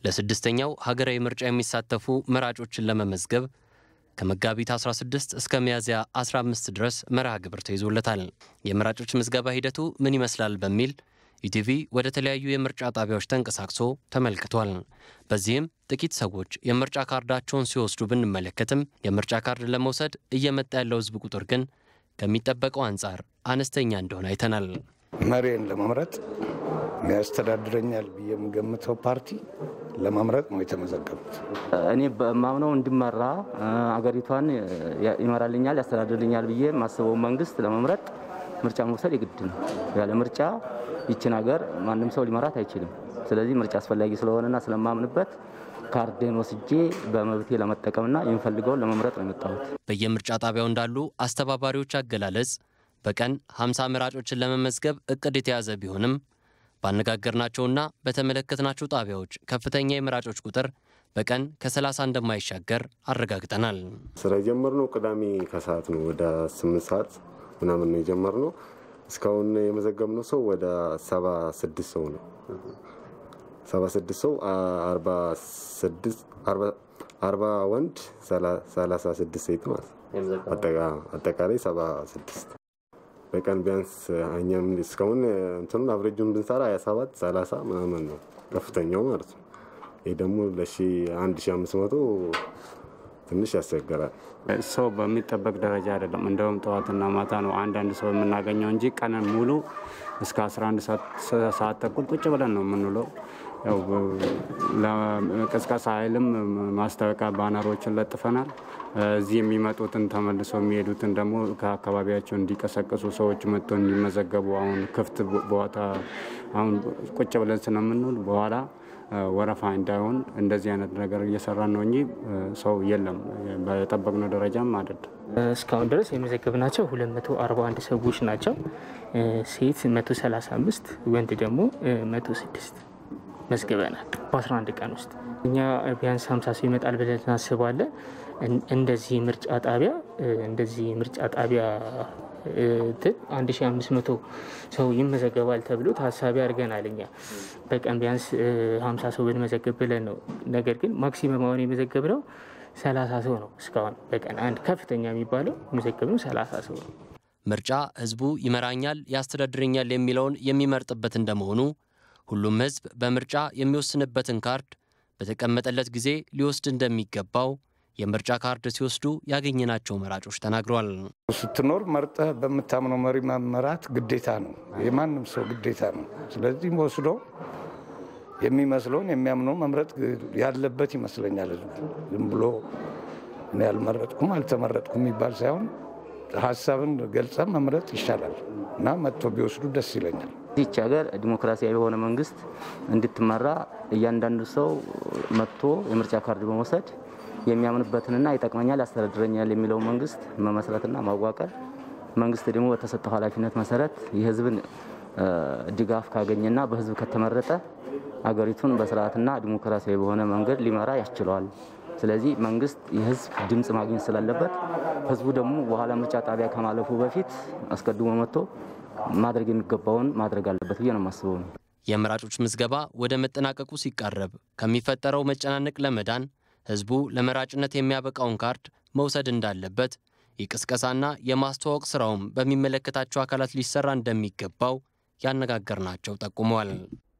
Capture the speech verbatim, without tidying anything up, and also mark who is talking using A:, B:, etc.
A: ለስድስተኛው ሀገራዊ ምርጫ የሚሳተፉ መራጮችን ለመመዝገብ ከመጋቢት አስራ ስድስት እስከ ሚያዝያ አስራ አምስት ድረስ መርሃ ግብር ተይዞለታል። የመራጮች ምዝገባ ሂደቱ ምን ይመስላል በሚል ኢቲቪ ወደ ተለያዩ የምርጫ ጣቢያዎች ተንቀሳቅሶ ተመልክቷል። በዚህም ጥቂት ሰዎች የምርጫ ካርዳቸውን ሲወስዱ ብንመለከትም የምርጫ ካርድ ለመውሰድ እየመጣ ያለው ህዝብ ቁጥር ግን ከሚጠበቀው አንጻር አነስተኛ እንደሆነ አይተናል።
B: መሪን ለመምረጥ ያስተዳድረኛል በየምገምተው ፓርቲ ለማምረጥ ነው የተመዘገቡት።
C: እኔ በማምነው እንዲመራ አገሪቷን ይመራልኛል ያስተዳድረኛል ብዬ ማስበው መንግስት ለመምረጥ ምርጫ መውሰድ የግድ ነው። ያለ ምርጫ ይችን ሀገር ማንም ሰው ሊመራት አይችልም። ስለዚህ ምርጫ አስፈላጊ ስለሆነና ስለማምንበት ካርዴን ወስጄ በመብቴ ለመጠቀምና የምፈልገውን ለመምረጥ ነው የመጣሁት።
A: በየምርጫ ጣቢያው እንዳሉ አስተባባሪዎች አገላለጽ በቀን ሃምሳ መራጮችን ለመመዝገብ እቅድ የተያዘ ቢሆንም ባነጋገርናቸውና በተመለከትናቸው ጣቢያዎች ከፍተኛ የመራጮች ቁጥር በቀን ከሰላሳ እንደማይሻገር አረጋግጠናል።
D: ስራ ጀመርነው ቅዳሜ ከሰዓት ነው ወደ ስምንት ሰዓት ምናምን ነው የጀመርነው። እስካሁን የመዘገብነው ሰው ወደ ሰባ ስድስት ሰው ነው። ሰባ ስድስት ሰው አርባ ስድስት አርባ ወንድ ሰላሳ ስድስት ሴት ማለት አጠቃላይ ሰባ ስድስት በቀን ቢያንስ እኛም እስካሁን እንትኑን አቨሬጁን ብንሰራ ሃያ ሰባት ሰላሳ ምናምን ነው ከፍተኛው ማለት ነው። ይሄ ደግሞ ለአንድ ሺህ አምስት መቶ ትንሽ ያስቸግራል።
E: ሰው በሚጠበቅ ደረጃ አይደለም። እንደውም ጠዋትና ማታ ነው አንዳንድ ሰው የምናገኘው እንጂ ቀንን ሙሉ እስከ አስራ አንድ ሰዓት ተኩል ቁጭ ብለን ነው የምንውለው። ያው ለቅስቀሳ ኃይልም ማስታወቂያ ባነሮችን ለጥፈናል። እዚህ የሚመጡትን ተመልሰው የሚሄዱትን ደግሞ ከአካባቢያቸው እንዲቀሰቀሱ ሰዎች መጥተው እንዲመዘገቡ አሁን ክፍት ቦታ አሁን ቁጭ ብለን ስለምንውል በኋላ ወረፋ እንዳይሆን እንደዚህ አይነት ነገር እየሰራን ነው እንጂ ሰው የለም በጠበቅነው ደረጃም አይደለም።
F: እስካሁን ድረስ የመዘገብናቸው ሁለት መቶ አርባ አንድ ሰዎች ናቸው። ሴት መቶ ሰላሳ አምስት ወንድ ደግሞ መቶ ስድስት መዝገበናል በአስራ አንድ ቀን ውስጥ። እኛ ቢያንስ ሃምሳ ሰው ይመጣል ብለን እናስባለን። እንደዚህ ምርጫ ጣቢያ እንደዚህ ምርጫ ጣቢያ አንድ ሺህ አምስት መቶ ሰው ይመዘገባል ተብሎ ታሳቢ አድርገናል። እኛ በቀን ቢያንስ ሃምሳ ሰው ብንመዘግብ ብለን ነው። ነገር ግን ማክሲመም አሁን የመዘገብነው ሰላሳ ሰው ነው። እስካሁን በቀን አንድ ከፍተኛ የሚባለው የመዘገብነው ሰላሳ ሰው ነው።
A: ምርጫ ህዝቡ ይመራኛል ያስተዳድረኛል የሚለውን የሚመርጥበት እንደመሆኑ ሁሉም ህዝብ በምርጫ የሚወስንበትን ካርድ በተቀመጠለት ጊዜ ሊወስድ እንደሚገባው የምርጫ ካርድ ሲወስዱ ያገኘናቸው መራጮች ተናግረዋል።
B: ስትኖር መርጠህ በመታመነው መሪ መመራት ግዴታ ነው፣ የማንም ሰው ግዴታ ነው። ስለዚህ ወስዶ የሚመስለውን የሚያምነው መምረጥ ያለበት ይመስለኛል። ዝም ብሎ እኔ ያልመረጥኩም አልተመረጥኩም የሚባል ሳይሆን ሐሳብን ገልጸ መምረጥ ይሻላል እና መጥቶ ቢወስዱ ደስ ይለኛል።
C: ይህች ሀገር ዲሞክራሲያዊ የሆነ መንግስት እንድትመራ እያንዳንዱ ሰው መጥቶ የምርጫ ካርድ በመውሰድ የሚያምንበትንና ይጠቅመኛል ያስተዳድረኛል የሚለው መንግስት መመስረትና ማዋቀር፣ መንግስት ደግሞ በተሰጠው ኃላፊነት መሰረት የህዝብን ድጋፍ ካገኘና በህዝብ ከተመረጠ አገሪቱን በስርዓትና ዲሞክራሲያዊ በሆነ መንገድ ሊመራ ያስችላል። ስለዚህ መንግስት የህዝብ ድምጽ ማግኘት ስላለበት ህዝቡ ደግሞ በኋላ ምርጫ ጣቢያ ከማለፉ በፊት አስቀድሞ መጥቶ ማድረግ የሚገባውን ማድረግ አለበት ብዬ ነው የማስበው።
A: የመራጮች ምዝገባ ወደ መጠናቀቁ ሲቃረብ ከሚፈጠረው መጨናነቅ ለመዳን ህዝቡ ለመራጭነት የሚያበቃውን ካርድ መውሰድ እንዳለበት የቅስቀሳና የማስተዋወቅ ስራውም በሚመለከታቸው አካላት ሊሰራ እንደሚገባው ያነጋገርናቸው ጠቁመዋል።